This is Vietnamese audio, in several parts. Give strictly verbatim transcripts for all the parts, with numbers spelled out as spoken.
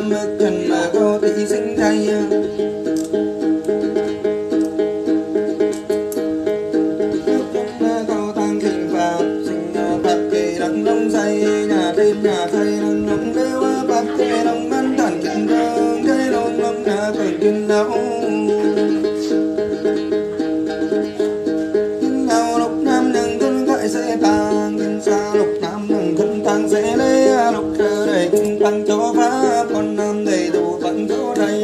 mực trần mà cô tỷ sinh thay câu tăng trình phạt sinh phạt kỳ đăng đông say nhà tên nhà thầy đăng đông đeo bạc kê đông ngân thần kinh thương thế đông đông nhà cơn kinh đau kinh đau lúc nam đừng thân gọi sẽ tàng kinh xa lúc nam đừng thân tăng sẽ lấy lúc cơ đầy kinh tăng cho pháp con nam đầy đủ bằng chỗ thầy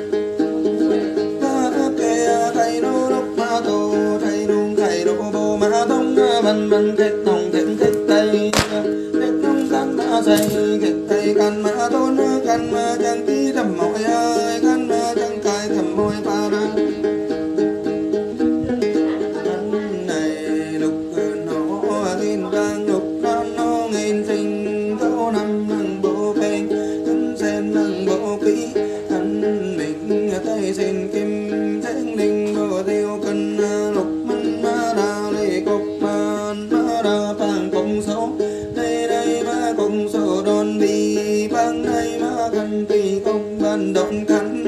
thầy đô lúc ma tô thầy đô thầy đô bồ ma tông bần bần kết nông kết kết tây kết nông căn ma dày kết tây căn ma tôn căn ma chẳng tí thầm mỏi ơi căn ma chẳng cài thầm môi ba ra căn này lục nó nghìn đang lục nó nó nghìn sinh câu năm nâng bộ phênh căn sen nâng bộ kỹ căn mình tay xin kim thanh linh bộ tiêu cân lục mân ma đà lê cục man ma đà phang công số đây đây ma công số đòn bi băng đây ma cần tùy công ban động khánh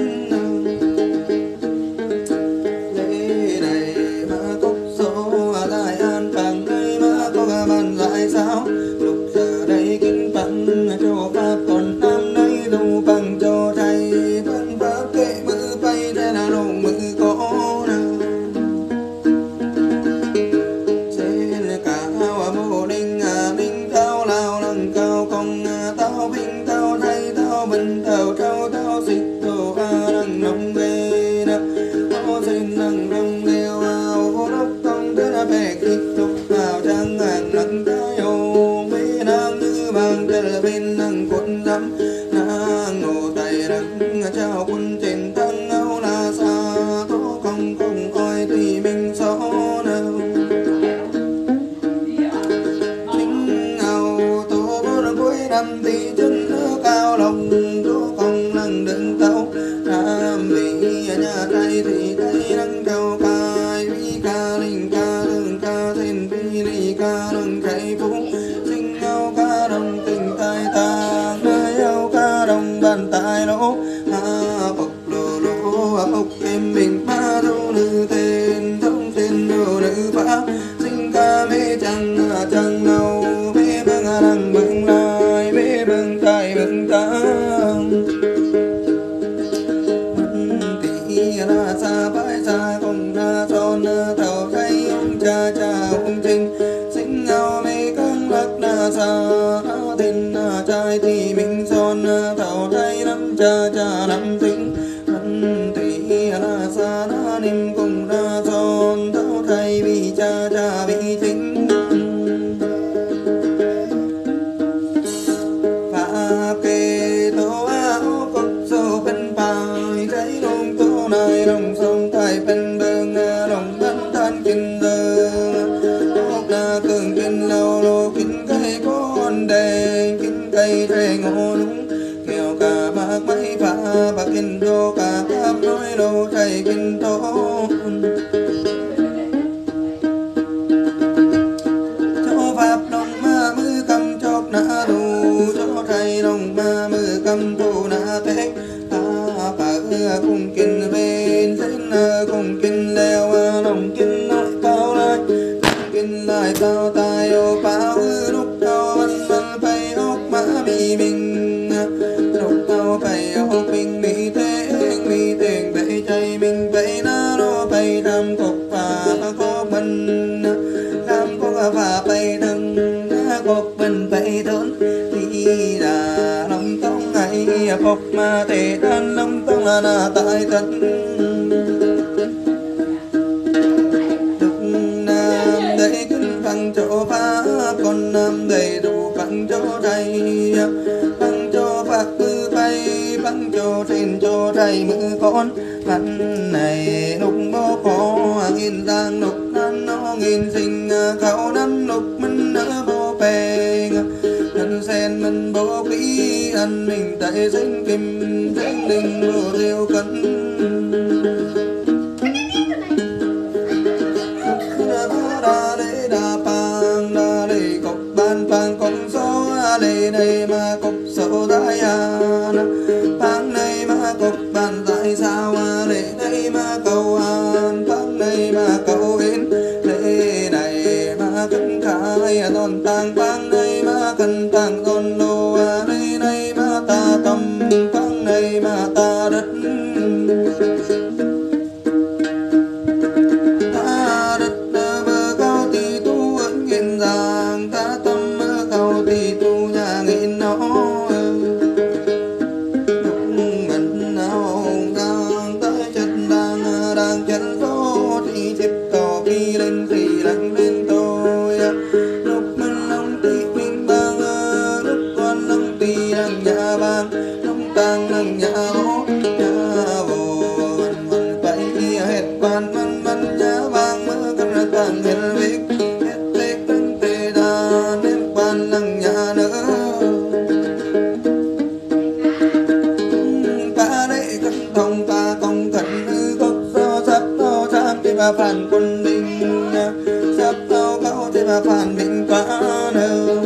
đây đây ma cốc số đại an phang đây ma có ban lại sao lục giờ đây kinh phăng cho pháp còn nam đây đủ bằng cho thầy văn pháp kệ mưa bay thế là đồ mưa có bình thao thao thao xịt đồ a đằng nông bê na thao xin đằng nông leo ao vô đốc tông thế na bè kịch tục vào trang ngàn nắng trái ô bê đang như bằng thế là bên nằng quân dám nàng ngô tay đằng trao quân trên tăng áo là xa tố không không oi tùy mình số nào chính áo tố vô cuối năm thì chân nước cao lòng đừng tấu nam vị nhà tây thì tây đăng cao cai vi ca linh ca đừng ca thiên vi ly ca đừng khai phú sinh áo ca đồng tình tai tàng nơi áo ca đồng bàn tay lỗ ha bọc lô lô bọc em mình ba đâu nữ tên thông tên đồ nữ phá sinh ca mê chẳng chẳng đâu mê bưng đằng bưng lai mê bưng tay bưng tăng ra xa bãi xa cùng ra son thảo thay ông cha cha ông trinh sinh ngao mê căng lắc na xa tình trai thì mình son thảo thay năm cha cha năm tính thân tùy ra xa na niềm cùng ra son thảo thay bị cha cha bị chính phá kê tô áo cốc sâu bên bài thấy đông tô này đồng sông tay bên bờ đồng bắn than kinh dơ ốc na cường kinh lâu lô kinh cây con đèn kinh cây tre ngô đúng kèo cả bạc mấy phá bạc kinh đô cả tháp nói lô thầy kinh tô cho pháp đồng ma mư cầm chóp na đủ cho thầy đồng ma mư cầm tu na thế phá cùng kinh bên trên cùng kinh leo đồng kinh nội cao lại kinh lại cao tai ô báo lúc cao văn văn phải ốc mã bị mình lúc cao phải ốc mình bị thế bị tiền bể chay mình bể na nó bay tham cục và có mình tham có và bay thân cục mình bay thốn thì là lòng tông ngày phục mà thể thân lòng tông là na tại thân đức nam đầy kinh phăng chỗ phá con nam đầy đủ phăng chỗ thầy phăng chỗ phạt mư bay phăng chỗ trên chỗ thầy mư con phăng này lúc bố có nghìn giang lúc nan nó nghìn sinh khẩu năm lúc mình nỡ vô bè thân sen mình bố quý ăn mình tại danh kim danh linh vô tiêu cân đa lê đa pang đa lê cọc ban pang công số lê đây mà cọc số đại an tháng này mà ta đất ta đất mơ cao thì tu vẫn nghiền giang ta tâm mơ cao thì tu nhà nghiền nó ngân nào gang tới chân đang đang chân số thì chip cò đi lên thì lạnh lên tôi lúc mình nông thì mình bang lúc con nông thì đang nhà bang nông tang đang nhà bố nhà bố mình mình phải hết quan mình mình nhà bang mơ cần là càng hết việc hết việc đừng tê đa nên quan đang nhà nữa ta để cân thông ta công cận gốc do sắp do tham thì mà phản quân đình sắp do cao thì mà phản định quá nơ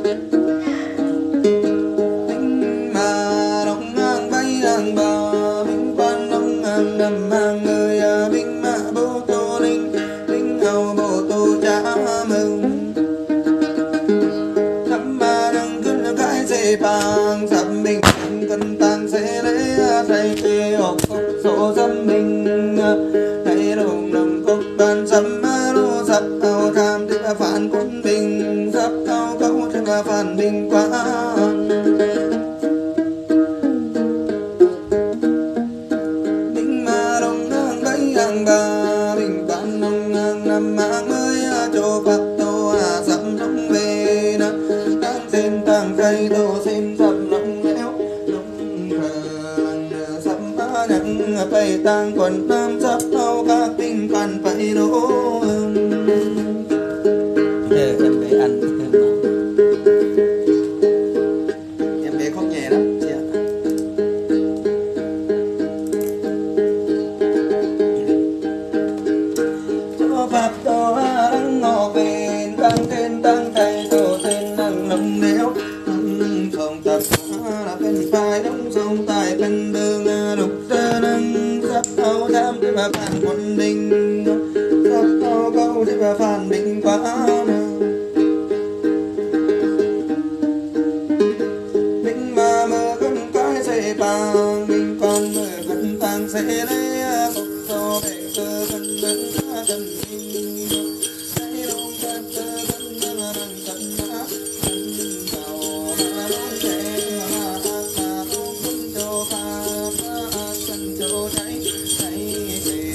tính mà đông ngang bay đang bờ minh quan đông ngang nằm hàng người minh mã bố tô linh linh hầu bố tô cha mừng thắm mà đang cân cái dễ bằng sắp mình cần tăng sẽ lấy say kê học số dâm mình thấy đồng đồng cốc ban dâm lô sắp ao tham thì mà phản quân bình sắp ao câu thì mà phản bình quá mình mà đồng ngang bấy hàng bà mình quan đồng ngang năm mạng mới cho phật tô à dâm đông về nè tăng xem tăng cây tô xem dâm lòng léo nặng phải tăng quần nam sắp thâu các tinh phần phải đổ Ờ, em bé ăn em bé khóc nhẹ lắm chị ạ cho pháp tổ đang ngọ về tăng tên tăng thầy tổ tên năng nông néo không tập là bên phải đóng sông tại bên đường đục ra nâng sắp thâu tham thì mà phản quân đình sắp thâu câu thì mà phản định quá mình mà mơ cần cái sẽ bằng mình còn mơ cần tăng sẽ lấy cốc cho bể cơ cần nâng cần mình thấy đông cần cơ cần nâng nâng cần nâng cần cầu mà đông thế mà ta ta tu quân cho pha cần cho cháy cháy về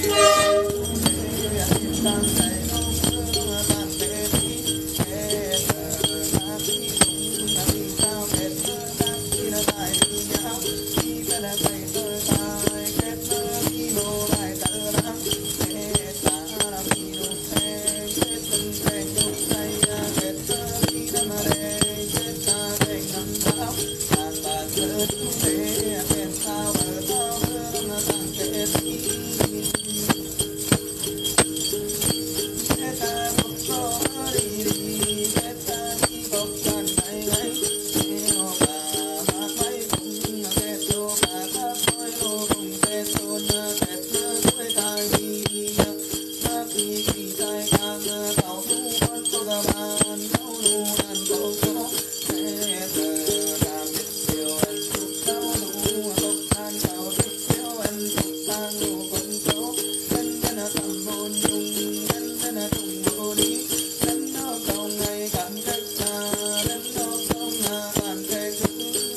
tăng cháy đông mơ tan thế đi thế ta đi cũng là đi sao kết ta đi là tại đi nhau đi cái là phải tơ tai kết đi đồ lại tơ lắm kết ta là đi đồ thế kết tân thế nhung tay kết đi đâm lệ kết ta thành năm sáu tàn bà thơ chúng thế kết sao bờ tao thơ mà tăng kết đi kết ta một số đi đi kết ta đi bốc cần ngày ngày kéo bà hát mấy cũng kết cho bà hát mấy lô cùng kết tôn kết mơ với tai đi hát đi đi tai càng tàu thu con có gà bàn nấu nụ ăn cô số kết làm biết siêu anh chụp tao nụ tóc tan tàu biết siêu anh chụp tan nụ con số anh bên là tầm môn nhung anh bên là trùng vô đi anh nó cầu ngày cảm cách xa anh nó không là bàn kê thức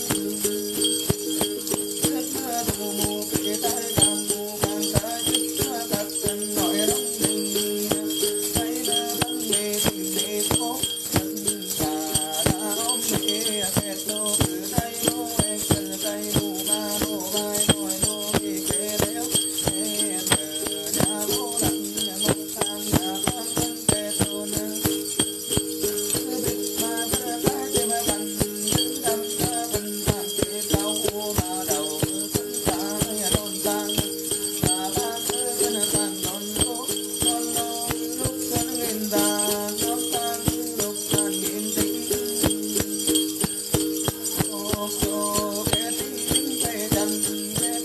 rất mơ tù mù kê tay càng mù càng tay thích mơ thật chân gọi đông đình thấy mơ bắn mê tình mê phố chân cả đã ôm mê kẹt lô từ tay lô em từ tay lô ba lô vai nồi lô bị kê đéo em từ nhà bố lạnh nhà một tham nhà con thân kê tô nơ biết mà thơ cái thì mà bằng đứng đâm thơ bằng tàn kê đau mà đầu thân ta nhà đồn tăng mà ba thơ cái là tàn non lố con lô lúc thân nghìn tàn non tan lúc tàn nghìn tính ô tô kê tính tính kê chân kê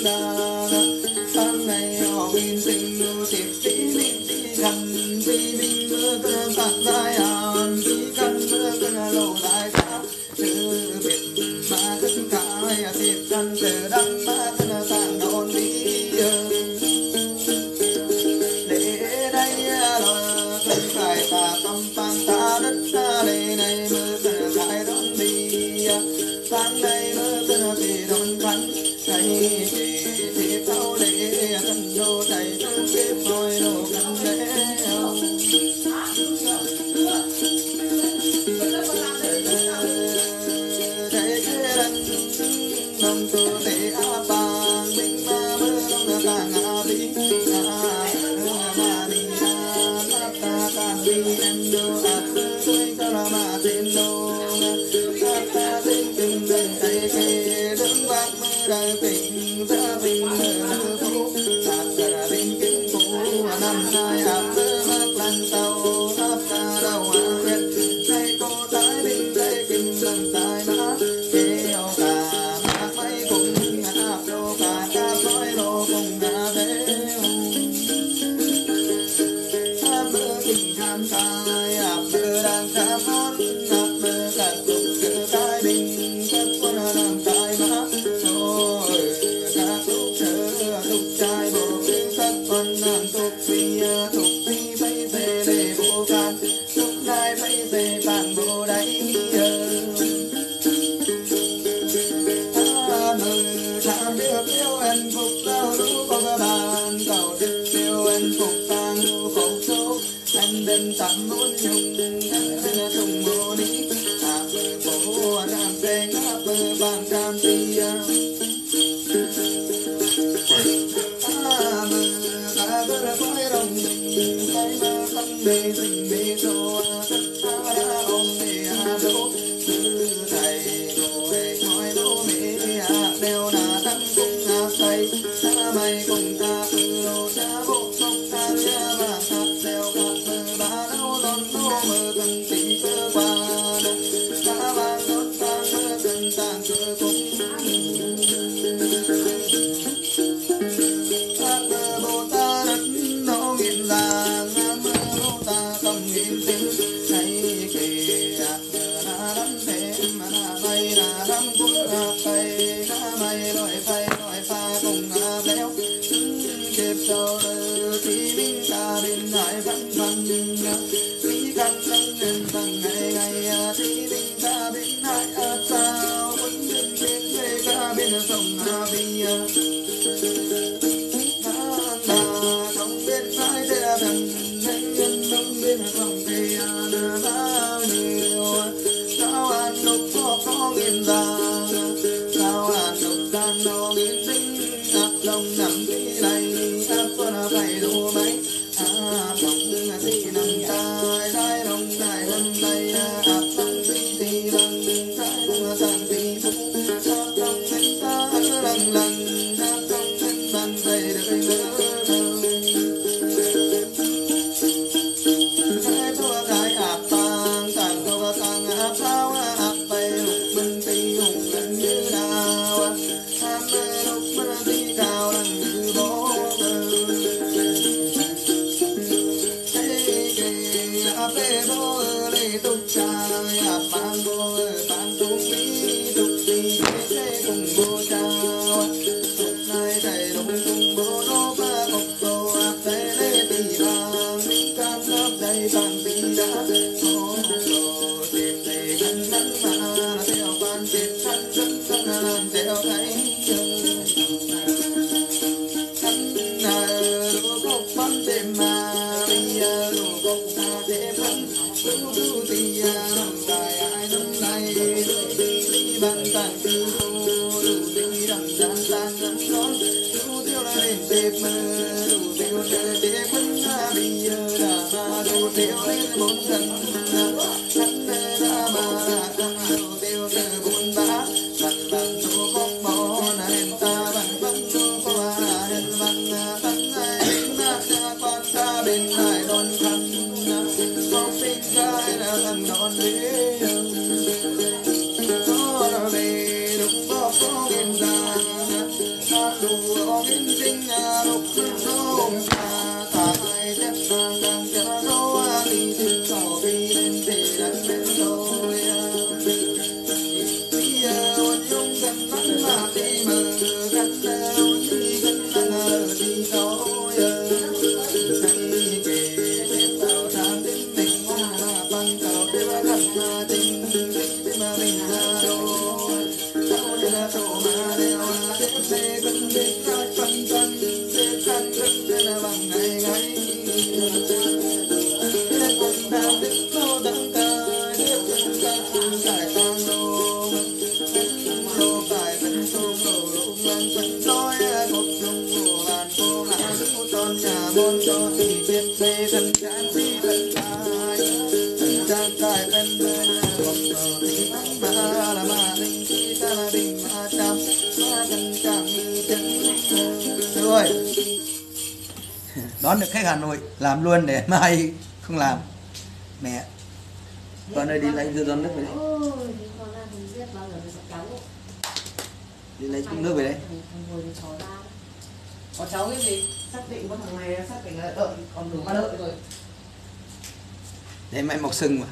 đa sáng nay họ in tình yêu tiệp tí linh tí gần tí linh mưa cơ tặng dài hàn tí căn mưa cơ lộ đại sao chữ biệt mà cất cái tiệp căn từ đăng mà cơ tặng đồn đi để đây là thân cải ta tâm phan ta đất ta đây này mưa cơ cải đón đi sáng nay mưa cơ thì đón khánh thấy thì thì tao để thân đô thầy trong kiếp hồi đồ căn lễ thầy kia đăng nông tu tế á bàng binh ma mưa đông là tàng á bí ma đi á ta ta đi em đô ạt tôi cho là mà tên đô ta tên tình tình thầy kê đứng bác mưa đời tình ra tình mưa phú ạt ra tình kinh phú năm hai ạt mưa mát lăn tàu áp ta đầu á huyết thầy cô tái bình thầy kinh lần tài mát kéo cả mát mấy cùng áp đô cả áp nói đô cùng ngã thế áp mưa kinh khám tài áp mưa đang khám hát áp mưa cắt tục cứ tái bình cất quân làm tài mát rồi các lúc chờ lúc trai bộ cất quân làm tục phi tục phi phải dễ để bộ can lúc nay phải dễ bạn bộ đáy tham biết yêu anh phục lao lũ có các bạn cầu được yêu anh phục tang lũ khẩu số anh đừng tạm muốn nhung anh đừng thùng mô đi áp bờ phố làm xe áp bờ bàn cam ti ta mơ ta bơ khói rồng cái mơ tâm bề tình bề số tất cả đã ôm bề hà đô sư thầy ngồi nói đô mê à đeo là thắng cung à thầy ta mày cùng ta từ lô cha bộ không ta nha và sạp đeo khắp mơ ba đâu đón đô mơ cần tình cơ qua ta vàng đón ta mơ cần tàng cơ cung áp mơ bồ ta đất nó nghiền làng áp mơ bồ ta tâm nghiền tính thấy kì áp mơ na đắm thêm mà na bay na đắm cũng áp tay na mày loại phay loại pha cùng áp đeo kịp sau lơ thì binh ta bên lại vẫn văn lý căn nâng lên bằng ngày ngày thì binh ta bên lại áp sao quân dân bên về ta bên sông a bi không biết phải thế thần anh nhân không biết không thì là bao nhiêu sao anh lúc có có nghìn vàng sao anh lúc tan nó nghìn tinh áp lòng nằm tí này áp có phải đủ mấy áp lòng tí nằm tai trái lòng tai lần đây áp lòng tí thì bằng trái lòng tàn tí phú áp lòng tinh ta lần lần áp lòng tinh bàn tay đời ngỡ cái thua cái áp tàng tàng thua tàng áp sao áp bay lục bên tí hùng gần như nào áp bay lục bên tí cao lần như bó bơ hey kì áp bê bó lê tục trai áp bang bó bang tục tí tục tí thế cùng bố chào tục này thầy đồng cùng bố nó ba cọc đồ áp đây lê tì vàng minh cam áp đây vàng tì đã ô đồ tiệp tì khăn nắng mà theo quan tiệp khăn rất khăn làm theo thấy khăn đủ cốc bắn thêm mà bây giờ đủ cốc ta thêm khăn đủ đủ tì nằm dài ai nằm này đủ tì bằng tàn tì đủ tì đằng đàn tàn ngắm ngón đủ tiêu là lên tệp mơ đủ tiêu chơi tệp khăn bây giờ đã mà đủ tiêu lên bốn lần khăn ra mà đã khăn đủ tiêu từ buồn bã bằng bằng đủ cốc bó là hèn ta bằng bằng đủ qua hèn bằng bằng ai na con ta bên lại đón khăn có bên trai là thằng đón đế nó là về đúng có có bên ra ta đủ ông in sinh lục sông ta tại chất đang đang chờ đâu đi tìm cầu đi lên thì đánh lên rồi bây giờ ôn dung gần nắng mà đi mờ gần ôn đi gần nắng đi thôi say kề đẹp tao tham đến mình hoa bằng cầu để mà gần mà tình để mà mình ra rồi tao để là chỗ mà để mà để để gần để nói phân phân để phân phân để là bằng ngày ngày để cùng đam đến lâu đắng cay để cùng ta cùng cải tan lô lô cải phân sông lô lô lăng phân nói một chung của bàn cô hạ giữ con nhà môn cho thì biết về thân chán đi thân cài thân chán cài thân bên một giờ thì bắn ba là ma linh khi ta là bình ma trăm ma thân chẳng như chân rồi đón được khách Hà Nội làm luôn để mai không làm mẹ con ơi đi lấy dưa đón nước về đấy đi lấy chút nước về đấy có cháu cái gì xác định con thằng này xác định là đợi còn đủ ba đợi rồi để mẹ mọc sừng mà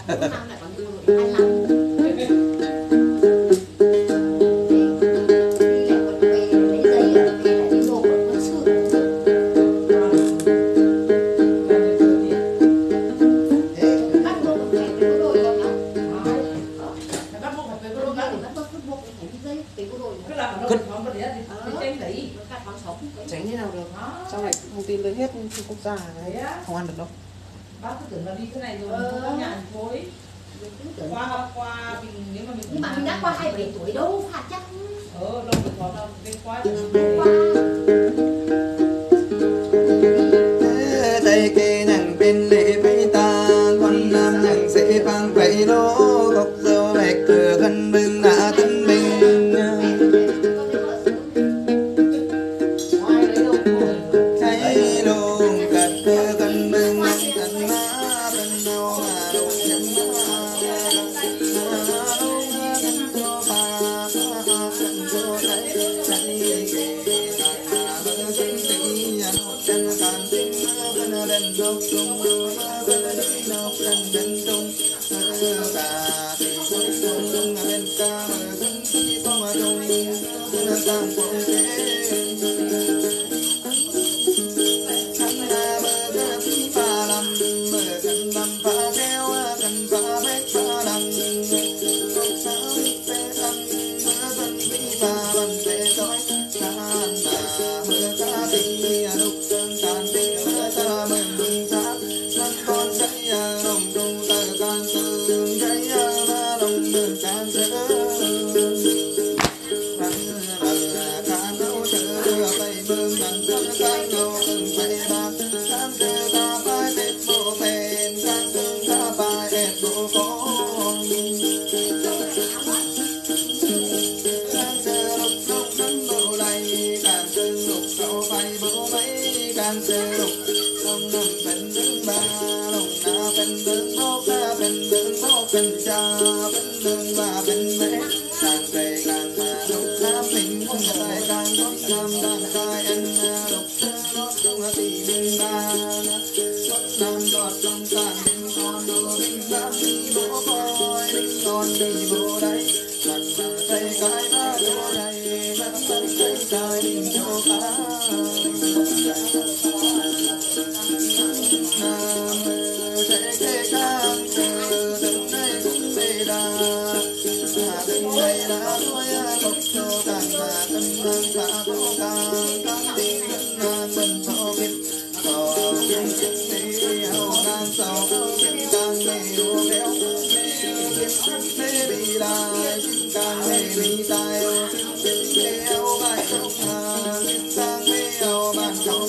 tránh thế nào được sau này thông tin lên hết quốc gia đấy không ăn được đâu. Bác cứ tưởng là đi thế này rồi mình không có nhà phối qua qua mình nếu mà mình nhưng mà mình đã qua hai mươi bảy tuổi đâu phạt chắc ờ đâu được có đâu bên qua tay kê nàng bên lệ bay ta con nam nàng sẽ vang vậy đó gọc dâu bạch cửa khăn bưng đã tân bình thấy luôn cắt cửa khăn bưng cắt má bên đâu mà đâu chẳng má cắt cho ba cắt cho thấy thấy kê ta bơ chân tí một chân tàn tinh bên đền đốc tung bên đi nóc bên đền tung ta thì cũng tung bên ta mà cũng chỉ có mà tung bên tam quang thế anh ta bơ cái phí ba lăm bơ cần năm phá kéo cần phá bét phá đằng không sao biết thế ăn bơ cần phí ba bằng thế tối san ta bơ cá thì đục chân tàn tinh bơ ta mình ta nắng con cháy lòng tung ta can tương cháy ba lòng đường can sơ can nấu sơ bay bơm đằng chân can nấu từng bay ba can sơ ta bay tết bộ phèn can tương ta bay ép bộ con can sơ lục lục nắng bộ đầy can tương lục sâu bay bộ mấy can sơ lục lòng nằm bên đứng ba lòng na bên đứng bốc na bên đứng bốc bên cha bên đứng ba bên mẹ càng về càng mà lục nam mình không phải càng lục nam đang cai anh lục lục không thì bên ba lục nam đọt trong tàn bên con đồ bên ba đi bố coi bên con đi bố đấy lần mà thấy cái ba chỗ này vẫn vẫn thấy cái đi chỗ ba nam sẽ kê cam chờ đừng đây cũng về đà hà đừng đây đã đuôi bốc cho càng mà cân mang cả vô càng càng đi cân ngang bên thọ biết thọ biết đi hầu ngang sầu biết càng mê đua béo biết mê bị đài biết càng mê bị tai biết mê eo bài không hà biết càng mê eo bàn không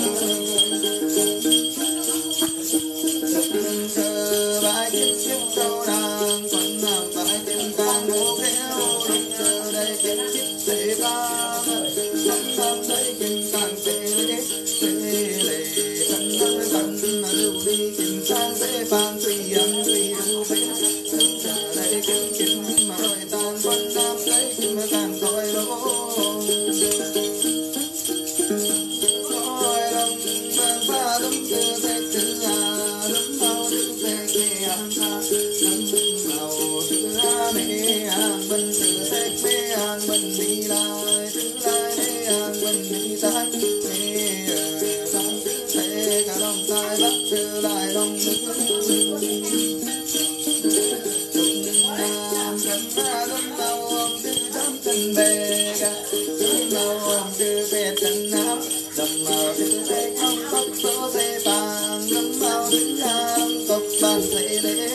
giờ bài kiếm kiếm câu đàn còn nào bài kiếm càng ngô kéo giờ đây kiếm kiếm sẽ ba năm năm đây kiếm càng sẽ lệ sẽ lệ thân thân thân lưu đi kiếm sang sẽ ba tai thế cả lòng tai bắt trở lại lòng nữ nam cánh ta đâm đầu ôm tư đâm chân bề ga đâm đầu ôm tư bề chân nam đâm vào tư thế không tóc số thế bàn đâm vào tư nam tóc bàn thế lễ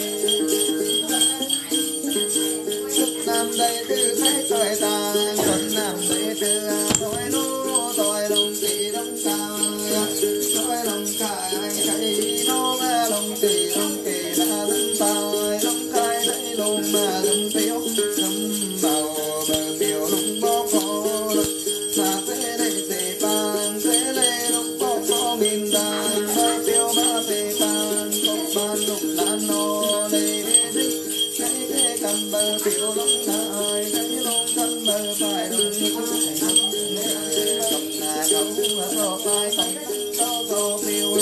nam đây tư thế tội tàn còn nam đây tư tội nô tội lòng tỷ đông cao tội lòng cài cài nô ma lòng tỷ lòng tỷ là lâm tài lòng cài đây lòng mà lâm phiếu lâm vào bờ phiếu lòng bó khó mà thế đây thế bàn thế lê lòng bó khó nghìn đàn bờ phiếu ba thế bàn không bàn lòng đàn nô đây đi cái thế cầm bờ phiếu lòng cài cái lòng cầm bờ phải lòng cầm là không có phải không có có phiếu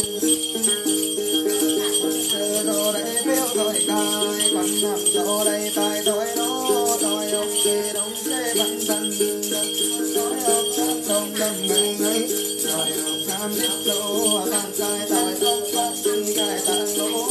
đồ đây phiếu rồi cài còn nằm đồ đây tài thôi nó thôi ông kia đóng thế bắn thân nói ông cam không đâm người ấy rồi ông cam biết lô bàn cài tài không có gì cài tàn lỗ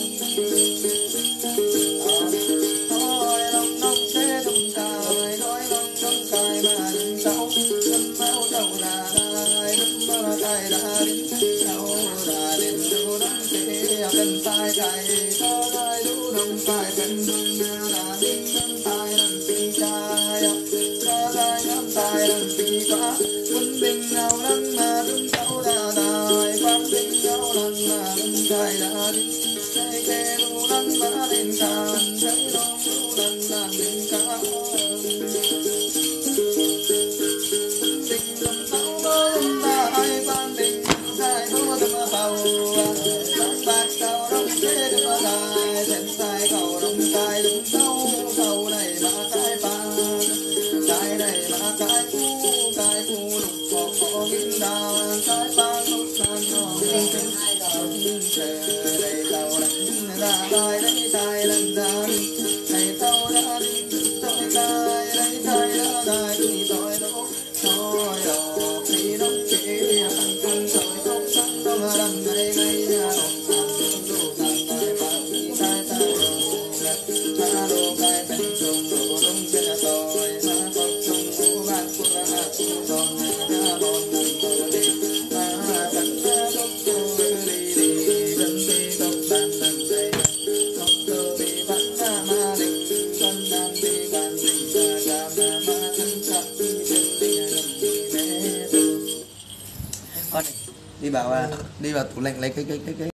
thôi lòng nông thế đồng cài nói lòng nông cài mà đừng cháu đâm máu đầu là đai đâm máu cài đã đến đâu đã đến đâu đâm thế cần tai cài có đai đủ đồng cài cần đừng là đến đâm tai đâm phi cài có đai đâm tai đâm phi quá quân binh nào lăng mà đâm cháu đã đai quan binh nào lăng mà đâm cài đã đi thấy kê đủ lăng mà lên càn thấy lòng đủ lăng là lên càn tình đâm tao đâm ba hai quan binh cài đủ đâm tàu đâm bạc tàu đâm thế đâm cài thêm sai cầu đâm cài đâm tàu tàu này mà cài ba cài này mà cài cu cài cu lục có có nghìn đàn cài ba lúc nan nó lên trời đây tàu đánh ra cài đây cài lần ra này tàu đã đi tôi cài đây cài đã cài thì tôi đâu thôi đâu khi đông kia thằng con tôi không thằng đâu mà đằng này ngay ra đủ thằng cài ba khi cài ta ta đồ cài bên trong đồ đông kia tôi mà có trong u bát của ta cũng còn ta bon nằm tôi đi ta cắn ta đốt tôi đi đi gần đi đốt bàn lần đây đốt tôi bị bắt ra mà định con nam đi bàn định ra ra mà mà thân chặt đi bên đi gần đi bé Thôi đi vào à, đi vào tủ lạnh lấy cái cái cái cái